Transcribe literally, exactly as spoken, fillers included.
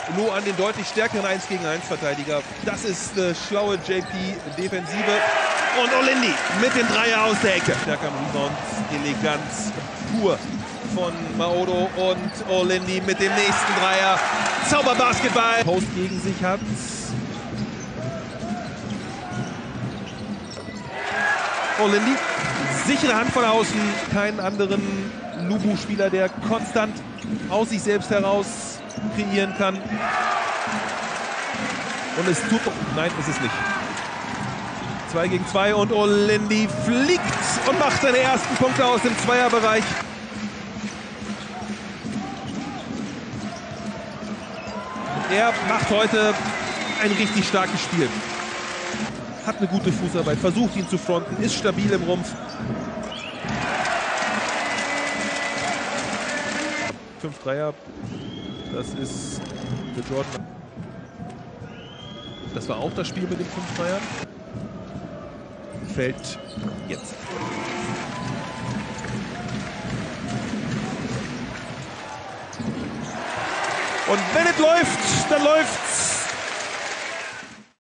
Nur an den deutlich stärkeren eins gegen eins Verteidiger. Das ist eine schlaue J P-Defensive. Und Olindi mit dem Dreier aus der Ecke. Stärker am Rebound, Eleganz pur von Maodo und Olindi mit dem nächsten Dreier. Zauberbasketball. Post gegen sich hat. Olindi, sichere Hand von außen. Keinen anderen Lubu-Spieler, der konstant aus sich selbst heraus kreieren kann. Und es tut doch... Nein, ist es nicht. zwei gegen zwei und Olindi fliegt und macht seine ersten Punkte aus dem Zweierbereich. Er macht heute ein richtig starkes Spiel. Hat eine gute Fußarbeit, versucht ihn zu fronten, ist stabil im Rumpf. Fünf Dreier, das ist der Jordan. Das war auch das Spiel mit den fünf Dreiern. Fällt jetzt. Und wenn es läuft, dann läuft's.